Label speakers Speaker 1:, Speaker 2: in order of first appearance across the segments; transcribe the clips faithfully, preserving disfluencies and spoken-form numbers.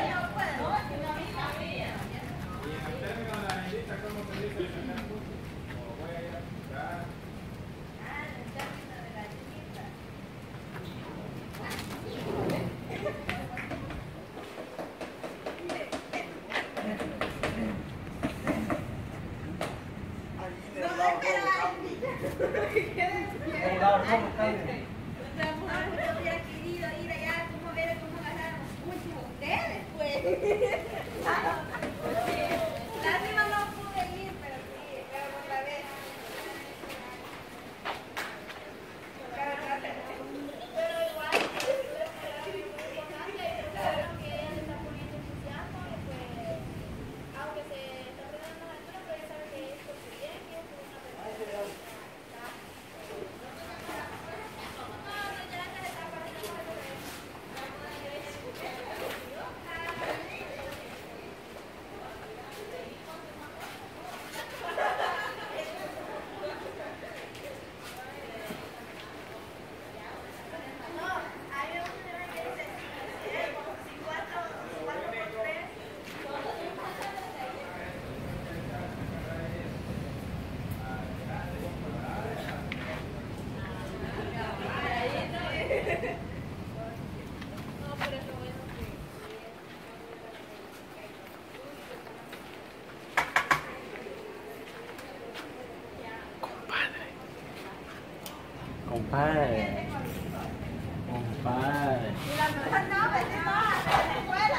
Speaker 1: Compadre. Compadre.
Speaker 2: Y la mejor no, vete más, a la escuela.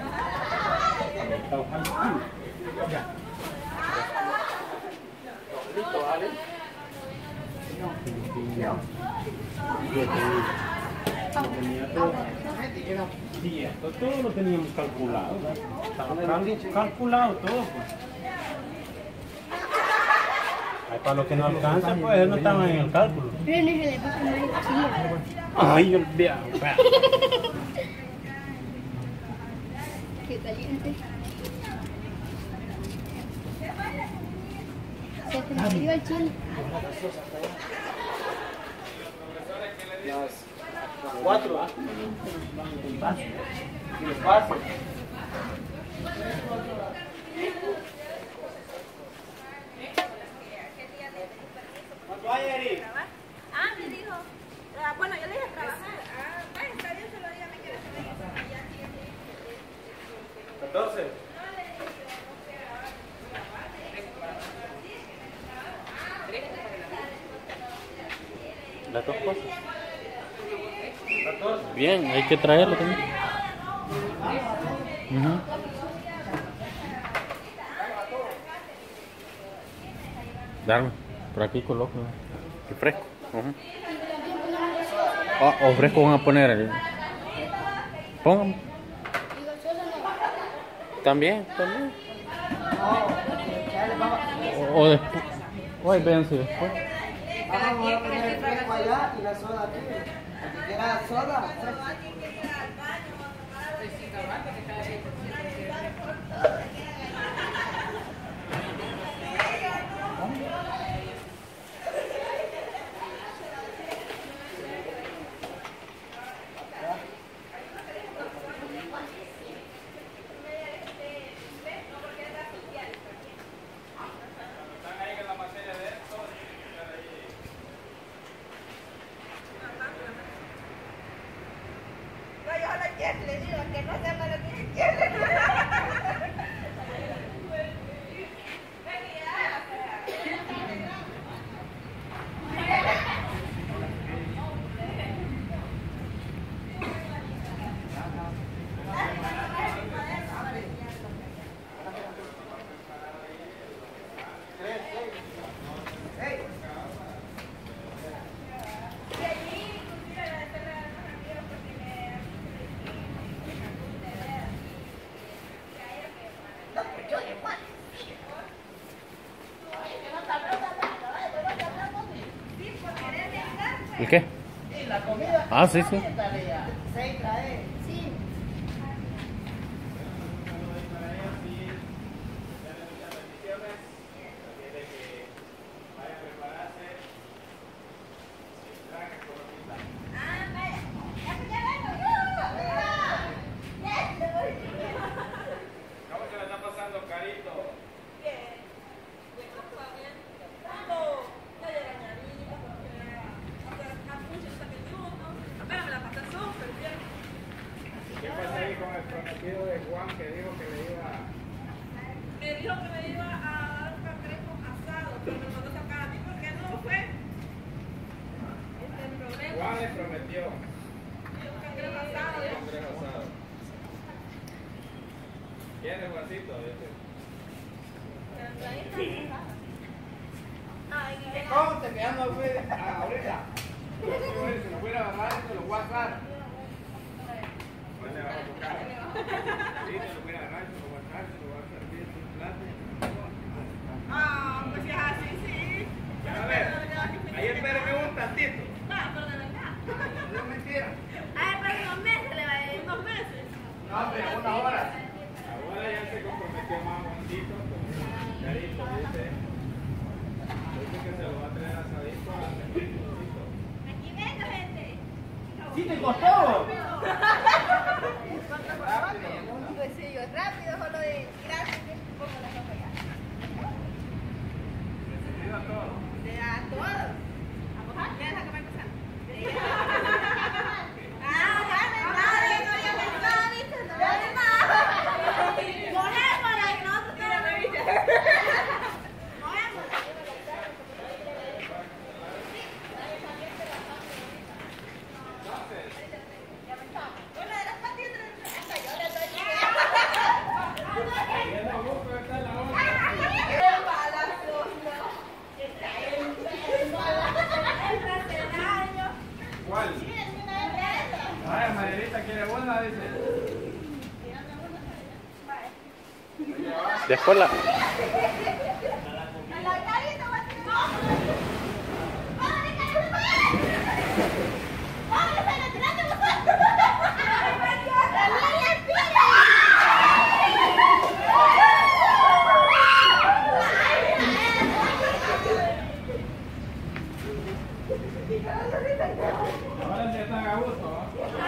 Speaker 1: Ya. Listo, ¿vale? Lo tenía todo. Sí, esto todo lo teníamos calculado. Estaba cal- calculado todo, pues. Ay, para los que no alcanzan, pues no estaban en el cálculo. Ay, olvidado.
Speaker 3: Qué caliente. Se te murió el chile.
Speaker 4: Las cuatro. Despacio. ¿Cuánto hay, Eri?
Speaker 2: Ah, me dijo. Ah, bueno, yo le dije trabajar. Ah, bueno, está bien, se lo diga, me quiere saber.
Speaker 4: catorce.
Speaker 1: Las dos cosas.
Speaker 4: catorce.
Speaker 1: Bien, hay que traerlo también. Uh-huh. Darme, por aquí coloco. Y fresco. Uh-huh. Ah, o fresco van a poner. El... Pónganme. También, también. O, o después. Hoy véanse después.
Speaker 5: Vamos a poner el fresco allá y la soda aquí. Si quiera soda,
Speaker 2: le digo que no se me lo tiene que
Speaker 1: ¿El qué?
Speaker 5: la comida.
Speaker 1: Ah, sí, sí.
Speaker 5: Seis trae.
Speaker 3: Sí.
Speaker 2: Ah, vaya. Ya, ya vengo.
Speaker 4: Juan que dijo que le iba a...
Speaker 2: Me dijo que me iba a dar un cangrejo asado, pero me lo mandó sacar a mí porque no fue. Este es el problema.
Speaker 4: Juan le prometió
Speaker 2: Un cangrejo asado.
Speaker 4: un cangrejo asado. ¿Quiere, Juancito?
Speaker 2: Ay,
Speaker 4: Que conste que ya no fui a- ahorita. Pero si voy- si lo voy a bajar, se lo voy a sacar. Pues le bajo su cara. Sí, se lo voy a agarrar, se lo voy a sacar, se lo voy a servir en un plato.
Speaker 2: ah, pues si es así, sí.
Speaker 4: A ver, ahí espéreme un tantito.
Speaker 2: Va, pero de verdad.
Speaker 4: No es mentira.
Speaker 2: Ay, pero en dos meses le va a ir dos meses.
Speaker 4: No, hombre, una hora. Ahora ya se comprometió más Juancito con Carito, dice. Dice que se lo va a traer asadito a Juancito.
Speaker 2: Aquí venga, gente.
Speaker 5: ¡Sí te costó!
Speaker 3: Pues sí, yo rápido, solo de gracias que pongo la ropa ya.
Speaker 4: Recibido a todos.
Speaker 2: A todos. Vamos a ver, déjame empezar. Ah, dale, dale, no había pensado, ¿viste? No dale más. Morémosla y nosotros tenemos, ¿viste? Morémosla. Una de las patitas, hasta yo le doy
Speaker 4: Viendo a gusto, esta es la otra. ¿Cuál? Ay, Maderita quiere una, dice.
Speaker 1: Después la...
Speaker 4: Ahora ya están a gusto, ¿no?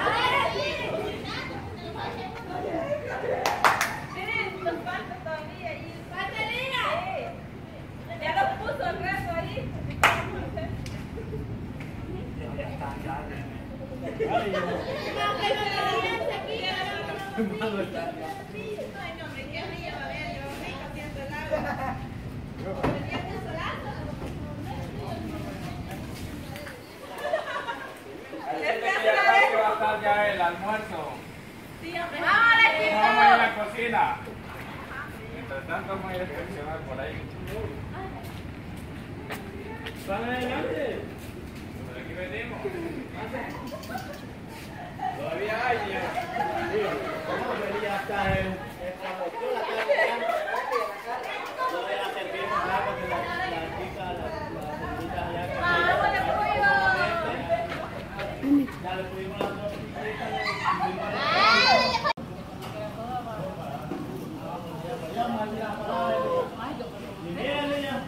Speaker 2: Miren, nos falta todavía ahí. ¡Falta! Ya lo puso el resto ahí. Ay, no, hombre, qué río, a ver, yo rico haciendo el agua.
Speaker 4: Dice que ya casi va a estar ya el almuerzo.
Speaker 2: Sí, hombre.
Speaker 4: Vamos a ir a la cocina. Mientras tanto vamos a ir a inspeccionar por ahí.
Speaker 1: ¡Sale adelante!
Speaker 4: Por aquí venimos. Todavía hay ya.
Speaker 5: ¿Cómo venía hasta el... esta mochila acá? Yo ya la servimos acá porque la la chica, la la señorita allá que- ya le pudimos las dos chiquitas, le pudimos las- Y mira, niña.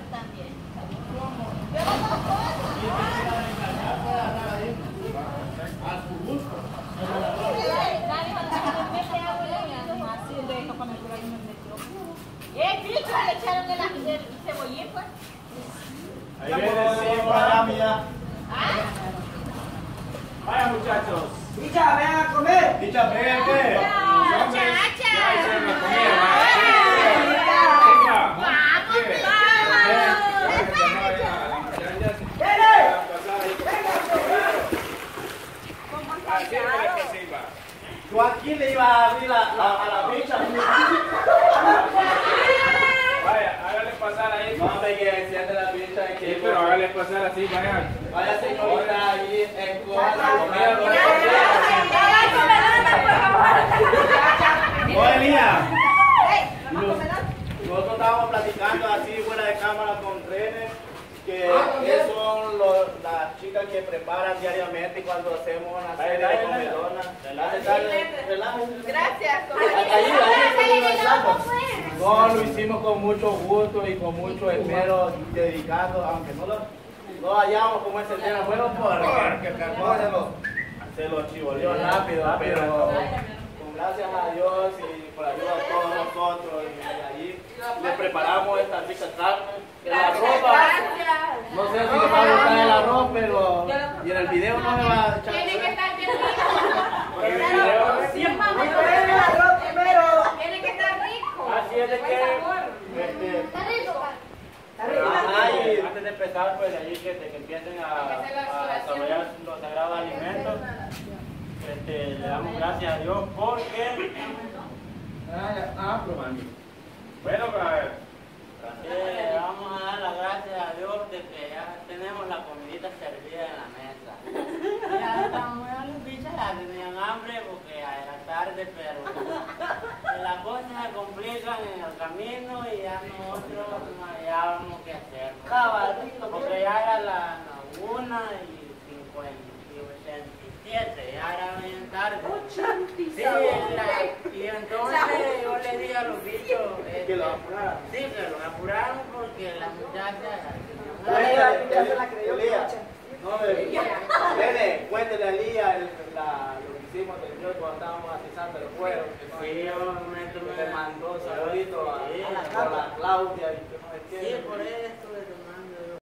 Speaker 5: A su gusto. Ahí viene el Simba, mira.
Speaker 1: Vaya muchachos.
Speaker 5: Dicha, ven a comer.
Speaker 1: Dicha, ven, ven.
Speaker 4: Ya hicieron la comida.
Speaker 5: Tú aquí le ibas a abrir la, la, a la bicha.
Speaker 4: Vaya, hágale pasar ahí.
Speaker 5: No, hombre, que enciende la bicha.
Speaker 4: Sí,
Speaker 5: Que
Speaker 4: pero hágale pasar así, vaya.
Speaker 5: vaya señorita allí en coja la comida. Oye, mira. Nosotros estábamos platicando así fuera de cámara con René, que esos son los- las chicas que preparan diariamente cuando hacemos una serie de comedonas. Relájense.
Speaker 2: Gracias.
Speaker 5: Ahí, ahí, ahí, no, lo hicimos con mucho gusto y con mucho esmero, dedicando, aunque no lo, no hallamos como ese tema, bueno, porque el carbón se lo, se lo chivoleó rápido, pero con gracias a Dios y por ayuda de todos nosotros, y allí le preparamos esta rica carne. La ropa, no sé si le va a gustar el arroz, pero y en el video no me va a echar.
Speaker 2: Tiene que estar bien rico.
Speaker 5: Porque en el video-
Speaker 2: Siempre vamos a comer el arroz primero.
Speaker 5: empezar pues de allí que, de que empiecen a, a desarrollar los sagrados alimentos. Este, le damos gracias a Dios porque...
Speaker 4: Ah, probando.
Speaker 5: Bueno, pues a ver. Eh, vamos a dar las gracias a Dios de que ya tenemos la comidita servida en la mesa. Ya estamos, ya los bichos ya tenían hambre porque ya era tarde, pero las cosas se complican en el camino y ya nosotros no hallábamos qué hacer. Porque ya era la una y cincuenta y ochenta y siete, ya era bien tarde. Sí, la, y entonces yo le dije a los bichos este,
Speaker 4: Que lo apuraran.
Speaker 5: sí, que lo apuraron porque la muchacha
Speaker 4: Elías, no, Nene, cuéntele a Elías el- la- lo que hicimos anterior cuando estábamos atizando el fuego. Que no-
Speaker 5: sí, yo me
Speaker 4: que
Speaker 5: tomé
Speaker 4: te mandó saludito a,
Speaker 5: sí,
Speaker 4: a la Claudia y que no sé qué.
Speaker 5: sí, por eso